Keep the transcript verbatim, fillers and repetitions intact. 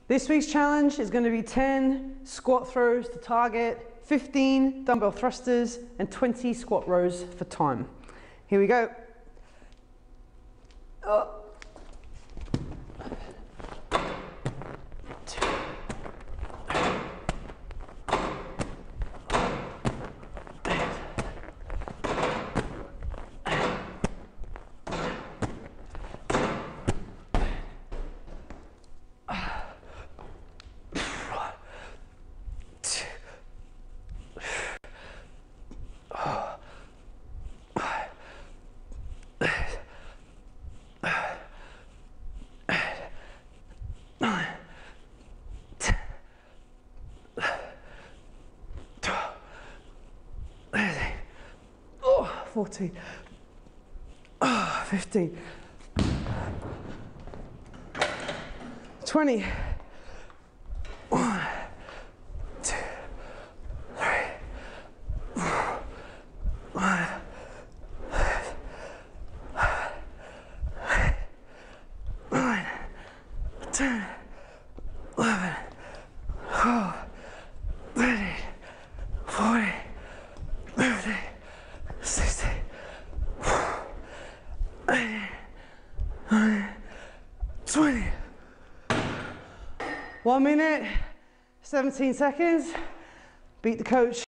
This week's challenge is going to be ten squat throws to target, fifteen dumbbell thrusters, and twenty squat rows for time. Here we go. Uh. fourteen, oh, fifteen, twenty, one, two, three, four, five, nine, ten, eleven, twelve, thirteen, fourteen, fifteen, sixteen, twenty. One minute, seventeen seconds. Beat the coach.